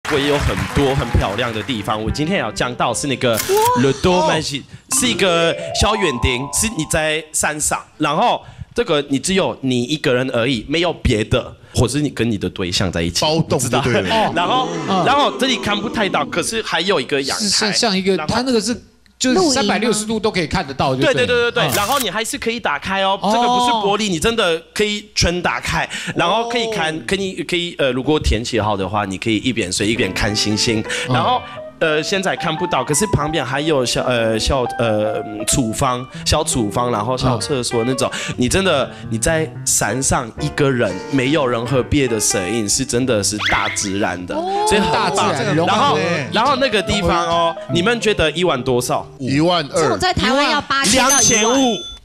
我也有很多很漂亮的地方。我今天也要讲到是那个 Le Domaine， 是一个小园丁，是你在山上，然后这个你只有你一个人而已，没有别的，或是你跟你的对象在一起， 包栋就对了。 然后这里看不太到，可是还有一个阳台， 像一个，它那个是。就是360度都可以看得到， 对。然后你还是可以打开哦，这个不是玻璃，你真的可以全打开，然后可以看，可以如果天气好的话，你可以一边睡一边看星星，然后。现在看不到，可是旁边还有小厨房，然后小厕所那种。你真的你在山上一个人，没有任何别的声音，是真的是大自然的，所以很棒。然后那个地方哦，你们觉得1万多少 ？12000。 这种在台湾要8000到1万。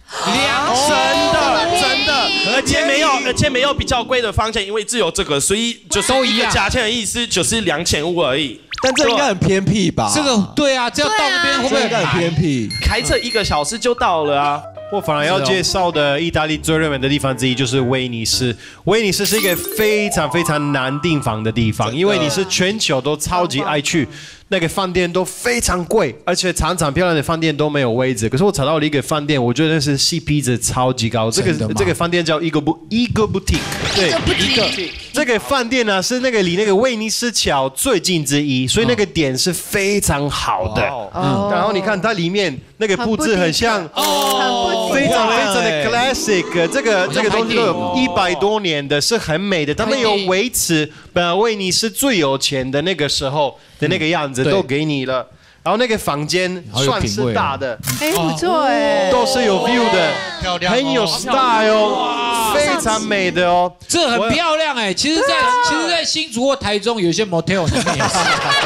真的，而且没有比较贵的房间，因为只有这个，所以就是一个价钱的意思，就是2500而已。 但这应该很偏僻吧？ 这个对啊，这要到那边会不会很偏僻？ 开车1个小时就到了啊。 我反而要介绍的意大利最热门的地方之一就是威尼斯。威尼斯是一个非常非常难订房的地方，因为你是全球都超级爱去。 那个饭店都非常贵，而且常常漂亮的饭店都没有位置。可是我找到了一个饭店，我觉得是 CP 值超级高。这个饭店叫 Eagle Boutique， 对，这个饭店呢是那个离那个威尼斯桥最近之一，所以那个点是非常好的。然后你看它里面那个布置很像，非常非常的 classic。这个东西都有100多年的，是很美的。他们有维持威尼斯最有钱的那个时候的那个样子。 都给你了，然后那个房间算是大的， 不错哎， 都是有 view 的，很有 style， 非常美的哦， 这很漂亮哎。其实，在新竹或台中有些 motel 里面也是，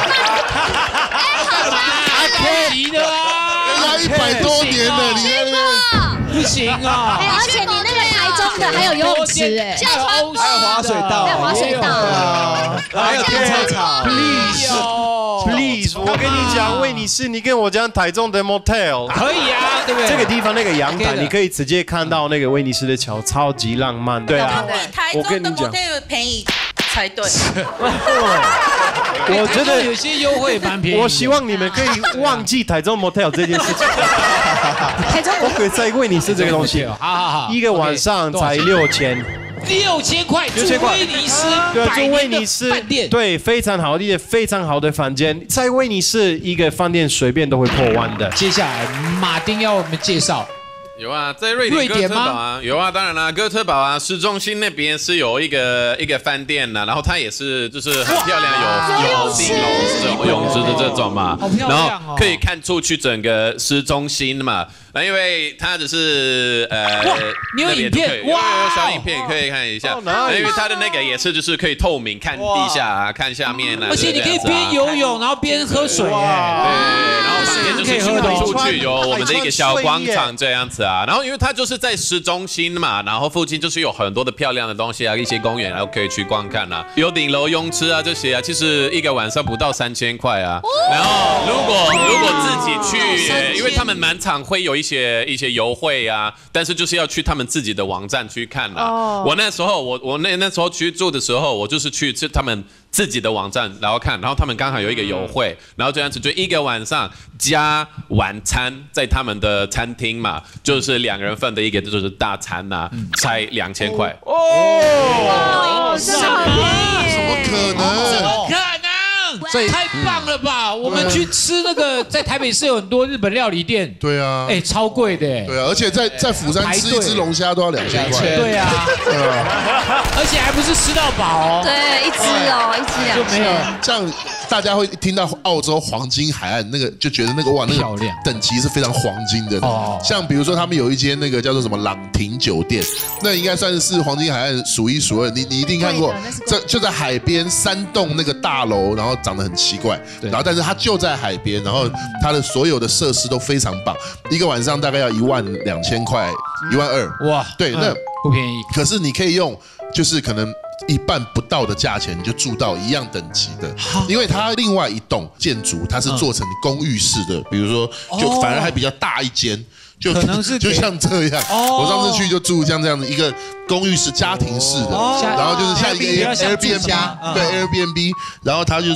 可以的啊， 人家100多年了，你不行啊！ 而且你那个台中的还有游泳池哎， 还有滑水道， 还有滑水道， 还有停车场。 Please， 我跟你讲，威尼斯，你跟我讲台中的 motel 可以啊，对不对？ 这个地方那个阳台，你可以直接看到那个威尼斯的桥，超级浪漫。对啊， 我跟你讲，便宜才对。 我觉得有些优惠蛮便宜。 我希望你们可以忘记台中 motel 这件事情。我可以在威尼斯这个东西， 好， 一个晚上才6000。 6000块住威尼斯， 对，住威尼斯饭店， 对，非常好的非常好的房间，在威尼斯一个饭店随便都会破万的。 接下来马丁要我们介绍。 有啊，在瑞典哥特堡啊，有啊，当然啦，哥特堡啊，市中心那边是有一个饭店呐，然后它也是就是很漂亮，有顶楼这种泳池的这种嘛，然后可以看出去整个市中心嘛。那因为它只是你有影片哇，有小影片可以看一下，因为它的那个也是就是可以透明看地下啊，看下面啊， 而且你可以边游泳然后边喝水，对， 然后旁边就是出去有我们的一个小广场这样子啊。 然后因为它就是在市中心嘛，然后附近就是有很多的漂亮的东西啊，一些公园，然后可以去观看啊，有顶楼泳池啊这些啊，其实一个晚上不到3000块啊。然后如果自己去，因为他们蛮常会有一些优惠啊，但是就是要去他们自己的网站去看啊。我那时候去住的时候，我就是去他们 自己的网站，然后看，然后他们刚好有一个优惠，然后这样子就一个晚上加晚餐，在他们的餐厅嘛，就是2个人份的一个就是大餐呐，才2000块。 哦，怎么可能？ 怎么可能？所以太棒了吧！我们去吃那个，在台北市有很多日本料理店。 对啊， 哎，超贵的。 对啊，而且在釜山吃一只龙虾都要2000块。 对啊，而且还不是吃到饱哦。 对，一只2000 就没有。 这样大家会听到澳洲黄金海岸那个，就觉得那个哇，那个等级是非常黄金的。哦。像比如说他们有一间那个叫做什么朗廷酒店，那应该算是黄金海岸数1数2。你一定看过，就在海边3栋那个大楼，然后长得很奇怪，然后但是它就在海边，然后它的所有的设施都非常棒，一个晚上大概要12000块，12000。哇，对，那不便宜。 可是你可以用，就是可能1半不到的价钱，你就住到一样等级的，因为它另外一栋建筑它是做成公寓式的，比如说就反而还比较大一间。 就可能是就像这样，我上次去就住像这样的一个公寓式家庭式的，然后就是像一个 Airbnb， 对 Airbnb， 然后它就是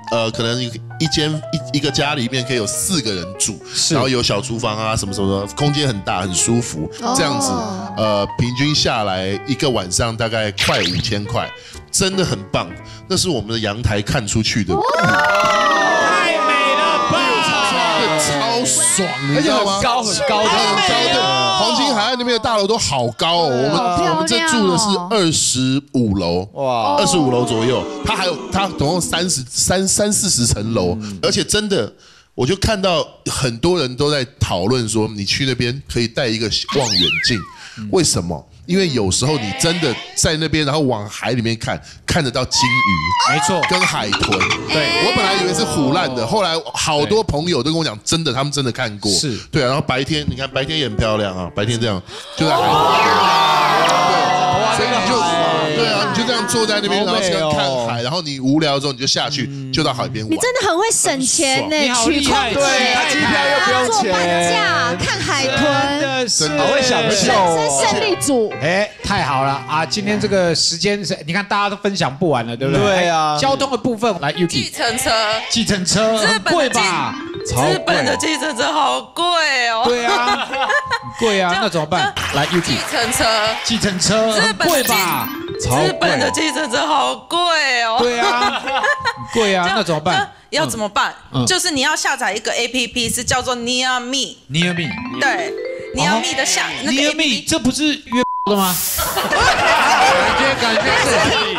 可能一个家里面可以有4个人住，然后有小厨房啊，什么什么的，空间很大，很舒服，这样子，平均下来一个晚上大概快5000块，真的很棒。那是我们的阳台看出去的。 太美了吧！ 超爽，你知道吗？ 很高的， 对，黄金海岸那边的大楼都好高哦。我们这住的是25楼，哇，25楼左右。它总共30-40层楼，而且真的，我就看到很多人都在讨论说，你去那边可以带一个望远镜，为什么？因为有时候你真的在那边，然后往海里面看得到金鱼， 没错， 跟海豚。对，我本来以为是唬烂的，后来好多朋友都跟我讲，真的，他们真的看过。是，对啊。然后白天，你看白天也很漂亮啊，白天这样就在海里。对，所以你就对啊，你就这样坐在那边，然后看海，然后你无聊之后你就下去，就到海边玩。 你真的很会省钱呢，取空姐， 机票又不用钱， 坐半价看海豚， 好会享受， 人生胜利组。 哎，太好了啊！今天这个时间是，你看大家都分享不完了，对不对？ 对啊。 交通的部分来 ，Yuki。计程车很贵吧？ 日本的计程车好贵哦。 对啊，很贵啊，那怎么办？来 ，Yuki。计程车很贵吧？ 日本的计程车好贵哦。 对啊，很贵啊，那怎么办？ 要怎么办？就是你要下载一个 APP， 是叫做 Near Me。Near Me。 对 ，Near Me 的那个 Near Me， 这不是约的吗？感觉是。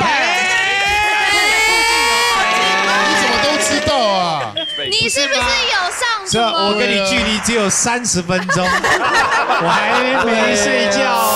你怎么都知道啊？ 你是不是有上这我跟你距离只有30分钟，我还没睡觉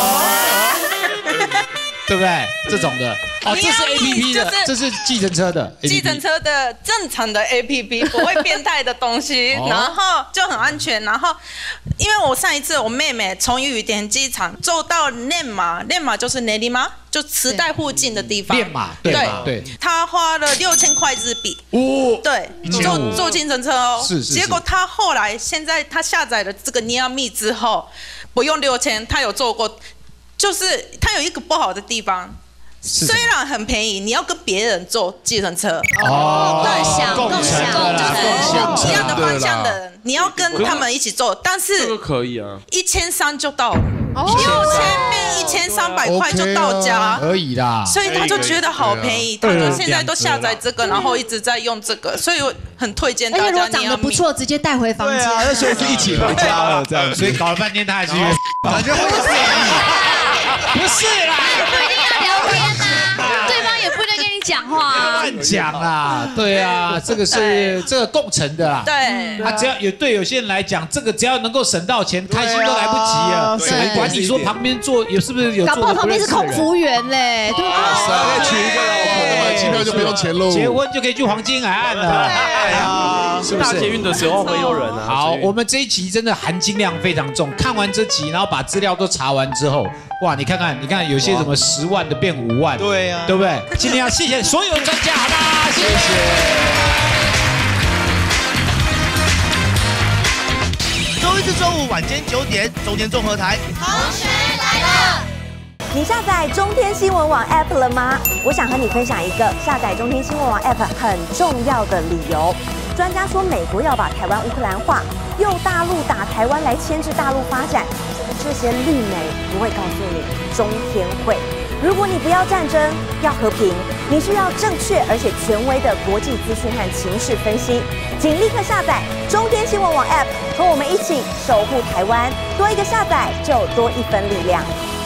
对不对？这种的哦，这是 APP 的，这是计程车的， 计程车的正常的 APP， 不会变态的东西，然后就很安全。然后，因为我上一次我妹妹从羽田机场坐到练马就是内里马，就池袋附近的地方。 练马，对， 她花了6000块日币。哦，对，坐计程车哦。是。结果她后来现在她下载了这个 Near Me 之后，不用6000，她有坐过。就是它有一个不好的地方，虽然很便宜，你要跟别人坐计程车， 共享， 就是一样的方向的人，你要跟他们一起坐，但是这个可以啊 ，1300就到了，6000变1300块就到家， 可以啦， 所以他就觉得好便宜，他就现在都下载这个，然后一直在用这个，所以我很推荐大家。 而且如果长得不错，直接带回房间，对啊，那所以是一起回家了这样， 所以搞了半天他还是感觉会不是啦， 不一定要聊天呐，对方也不能跟你讲话， 乱讲啦，对啊，这个是这个共成的啦， 对， 他只要有些人来讲，这个只要能够省到钱，开心都来不及了，谁管你说旁边坐是不是有？ 搞不好旁边是空服员嘞，对吧？ 可以娶一个老婆，买机票就不用钱喽， 结婚就可以去黄金海岸了， 对啊，是不是？大捷运的时候会有人啊。 好，我们这一集真的含金量非常重，看完这集，然后把资料都查完之后。哇，你看，有些什么10万的变5万， 对呀， 对不对？今天要谢谢所有专家，好啦，谢谢。 周一至周五晚间9点，中天综合台， 同学来了。你下载中天新闻网 App 了吗？我想和你分享一个下载中天新闻网 App 很重要的理由。专家说，美国要把台湾乌克兰化，用大陆打台湾来牵制大陆发展。这些绿媒不会告诉你，中天会。如果你不要战争，要和平，你需要正确而且权威的国际资讯和情势分析，请立刻下载中天新闻网 App， 和我们一起守护台湾。多一个下载，就多一分力量。